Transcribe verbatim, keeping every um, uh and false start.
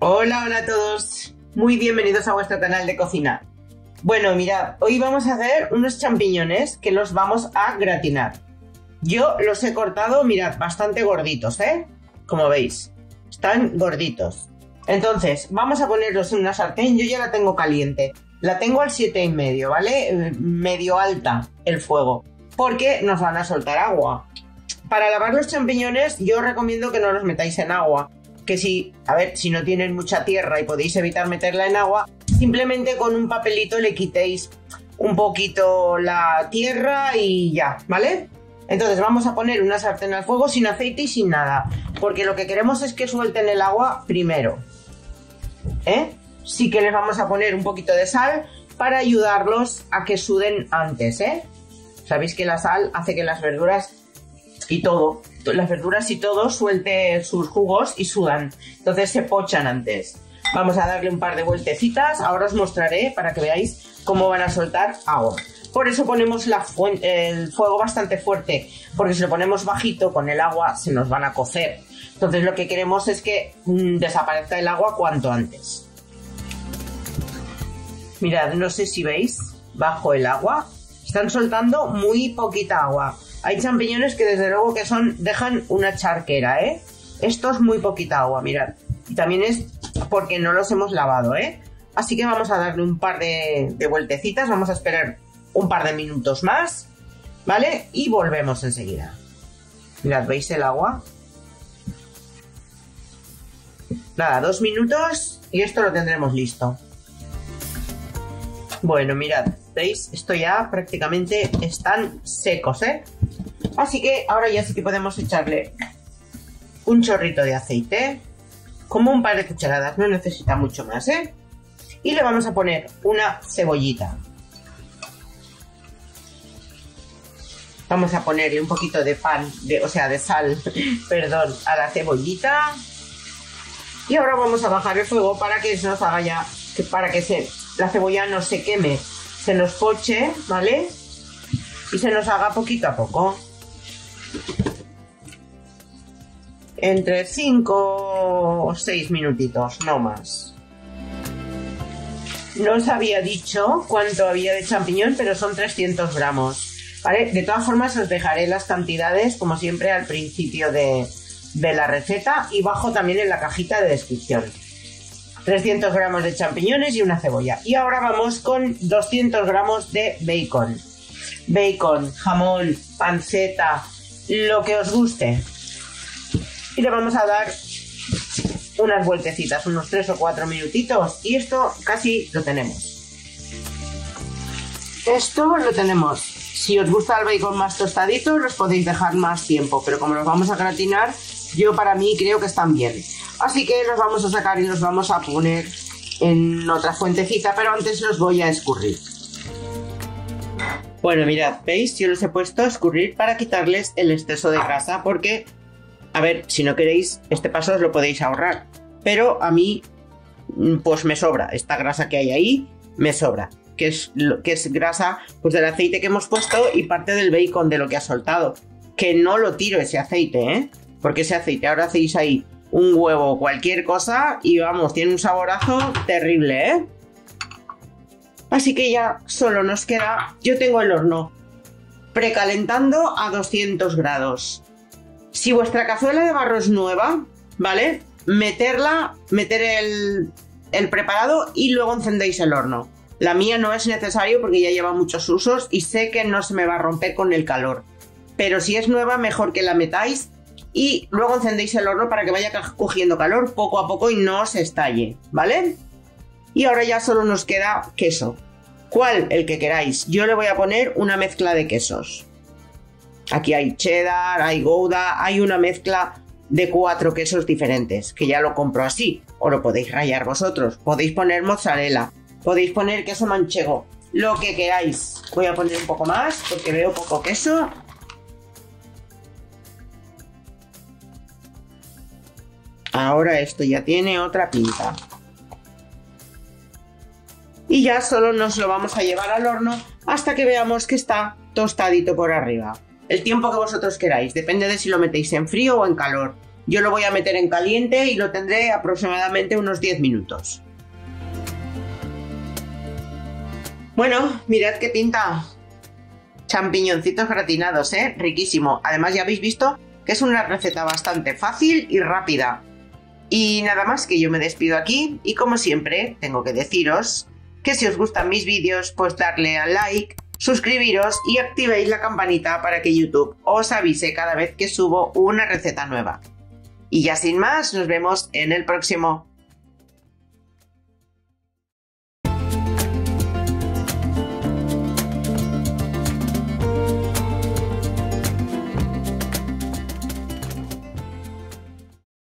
Hola, hola a todos. Muy bienvenidos a vuestro canal de cocina. Bueno, mirad, hoy vamos a hacer unos champiñones que los vamos a gratinar. Yo los he cortado, mirad, bastante gorditos, ¿eh? Como veis, están gorditos. Entonces, vamos a ponerlos en una sartén. Yo ya la tengo caliente. La tengo al siete y medio, ¿vale? Medio alta el fuego, porque nos van a soltar agua. Para lavar los champiñones yo os recomiendo que no los metáis en agua. Que si, a ver, si no tienen mucha tierra y podéis evitar meterla en agua, simplemente con un papelito le quitéis un poquito la tierra y ya, ¿vale? Entonces vamos a poner una sartén al fuego sin aceite y sin nada, porque lo que queremos es que suelten el agua primero, ¿eh? Sí que les vamos a poner un poquito de sal para ayudarlos a que suden antes, ¿eh? Sabéis que la sal hace que las verduras y todo, las verduras y todo suelte sus jugos y sudan, entonces se pochan antes. Vamos a darle un par de vueltecitas, ahora os mostraré para que veáis cómo van a soltar agua. Por eso ponemos la el fuego bastante fuerte, porque si lo ponemos bajito con el agua se nos van a cocer. Entonces lo que queremos es que mmm, desaparezca el agua cuanto antes. Mirad, no sé si veis, bajo el agua están soltando muy poquita agua. Hay champiñones que desde luego que son dejan una charquera, ¿eh? Esto es muy poquita agua, mirad. Y también es porque no los hemos lavado, ¿eh? Así que vamos a darle un par de, de vueltecitas, vamos a esperar un par de minutos más, ¿vale? Y volvemos enseguida. Mirad, ¿veis el agua? Nada, dos minutos y esto lo tendremos listo. Bueno, mirad, ¿veis? Esto ya prácticamente están secos, ¿eh? Así que ahora ya sí que podemos echarle un chorrito de aceite, como un par de cucharadas, no necesita mucho más, ¿eh? Y le vamos a poner una cebollita. Vamos a ponerle un poquito de pan, de, o sea, de sal, perdón, a la cebollita. Y ahora vamos a bajar el fuego para que se nos haga ya, que para que se, la cebolla no se queme, se nos poche, ¿vale? Y se nos haga poquito a poco. Entre cinco o seis minutitos, no más. No os había dicho cuánto había de champiñón, pero son trescientos gramos, ¿vale? De todas formas os dejaré las cantidades, como siempre, al principio de, de la receta y bajo también en la cajita de descripción. trescientos gramos de champiñones y una cebolla. Y ahora vamos con doscientos gramos de bacon. Bacon, jamón, panceta, lo que os guste. Y le vamos a dar unas vueltecitas, unos tres o cuatro minutitos. Y esto casi lo tenemos. Esto lo tenemos. Si os gusta el bacon más tostadito, los podéis dejar más tiempo. Pero como los vamos a gratinar, yo para mí creo que están bien. Así que los vamos a sacar y los vamos a poner en otra fuentecita. Pero antes los voy a escurrir. Bueno, mirad, ¿veis? Yo los he puesto a escurrir para quitarles el exceso de grasa. Porque, a ver, si no queréis, este paso os lo podéis ahorrar. Pero a mí, pues me sobra. Esta grasa que hay ahí, me sobra. Que es, que es grasa pues del aceite que hemos puesto y parte del bacon de lo que ha soltado. Que no lo tiro ese aceite, ¿eh? Porque ese aceite, ahora hacéis ahí un huevo o cualquier cosa y vamos, tiene un saborazo terrible, ¿eh? Así que ya solo nos queda... Yo tengo el horno precalentando a doscientos grados. Si vuestra cazuela de barro es nueva, ¿vale? Meterla, meter el, el preparado y luego encendéis el horno. La mía no es necesario porque ya lleva muchos usos y sé que no se me va a romper con el calor. Pero si es nueva, mejor que la metáis y luego encendéis el horno para que vaya cogiendo calor poco a poco y no se estalle, ¿vale? Y ahora ya solo nos queda queso. ¿Cuál? El que queráis. Yo le voy a poner una mezcla de quesos. Aquí hay cheddar, hay gouda, hay una mezcla de cuatro quesos diferentes, que ya lo compro así, o lo podéis rallar vosotros. Podéis poner mozzarella, podéis poner queso manchego, lo que queráis. Voy a poner un poco más porque veo poco queso. Ahora esto ya tiene otra pinta. Y ya solo nos lo vamos a llevar al horno hasta que veamos que está tostadito por arriba. El tiempo que vosotros queráis, depende de si lo metéis en frío o en calor. Yo lo voy a meter en caliente y lo tendré aproximadamente unos diez minutos. Bueno, mirad qué pinta. Champiñoncitos gratinados, ¿eh? Riquísimo. Además ya habéis visto que es una receta bastante fácil y rápida. Y nada más, que yo me despido aquí y como siempre tengo que deciros que si os gustan mis vídeos, pues darle al like, suscribiros y activéis la campanita para que YouTube os avise cada vez que subo una receta nueva. Y ya sin más, nos vemos en el próximo.